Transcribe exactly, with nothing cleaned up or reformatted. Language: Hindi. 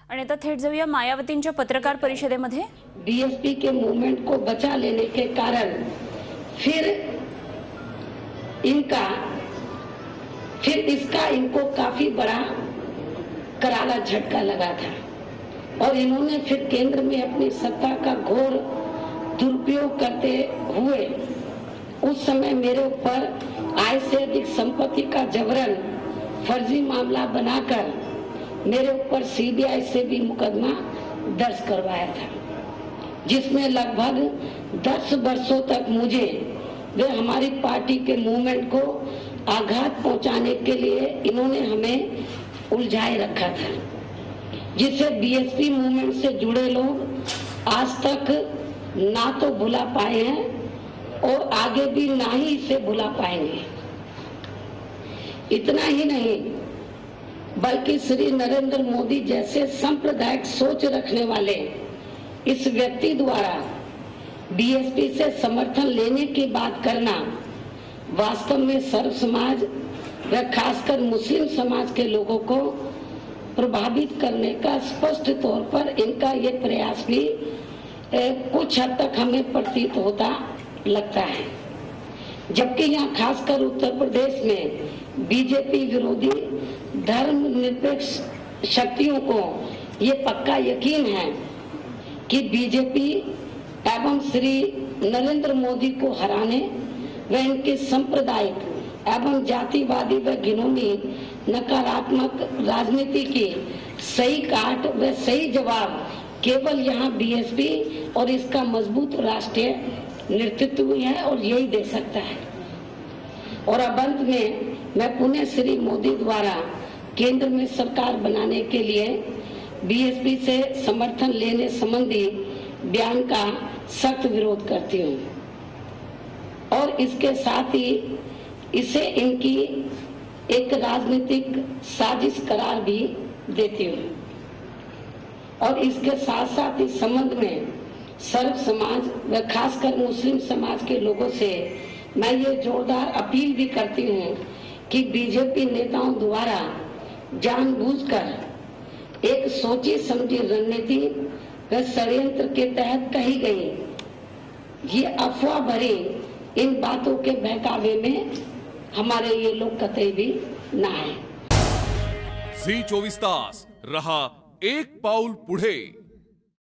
आणि आता थेट जाऊया मायावतींच्या पत्रकार परिषदेमध्ये। बीएसपी के मूवमेंट को बचा लेने के कारण फिर इनका फिर इसका इनको काफी बड़ा करारा झटका लगा था और इन्होंने फिर केंद्र में अपनी सत्ता का घोर दुरुपयोग करते हुए उस समय मेरे ऊपर आय से अधिक संपत्ति का जबरन फर्जी मामला बनाकर मेरे ऊपर सीबीआई से भी मुकदमा दर्ज करवाया था, जिसमें लगभग दस वर्षों तक मुझे वे हमारी पार्टी के मूवमेंट को आघात पहुंचाने के लिए इन्होंने हमें उलझाए रखा था, जिसे बीएसपी मूवमेंट से जुड़े लोग आज तक ना तो भुला पाए हैं और आगे भी ना ही इसे भुला पाएंगे। इतना ही नहीं बल्कि श्री नरेंद्र मोदी जैसे सांप्रदायिक सोच रखने वाले इस व्यक्ति द्वारा बीएसपी से समर्थन लेने की बात करना वास्तव में सर्व समाज व खासकर मुस्लिम समाज के लोगों को प्रभावित करने का स्पष्ट तौर पर इनका ये प्रयास भी ए, कुछ हद तक हमें प्रतीत होता लगता है। जबकि यहाँ खासकर उत्तर प्रदेश में बीजेपी विरोधी धर्मनिरपेक्ष शक्तियों को ये पक्का यकीन है कि बीजेपी एवं श्री नरेंद्र मोदी को हराने व इनके सांप्रदायिक एवं जातिवादी व घिनौनी नकारात्मक राजनीति की सही काट व सही जवाब केवल यहाँ बीएसपी और इसका मजबूत राष्ट्रीय नेतृत्व है और यही दे सकता है। और अब अंत में मैं पुनः श्री मोदी द्वारा केंद्र में सरकार बनाने के लिए बीएसपी से समर्थन लेने संबंधी बयान का सख्त विरोध करती हूँ और इसके साथ ही इसे इनकी एक राजनीतिक साजिश करार भी देती हूँ और इसके साथ साथ इस संबंध में सर्व समाज व खासकर मुस्लिम समाज के लोगों से मैं ये जोरदार अपील भी करती हूँ कि बीजेपी नेताओं द्वारा जानबूझकर एक सोची समझी रणनीति व षड्यंत्र के तहत कही गई ये अफवाह भरी इन बातों के बहकावे में हमारे ये लोग कतई भी ना आए। झी चोवीस तास रहा एक पाऊल पुढे।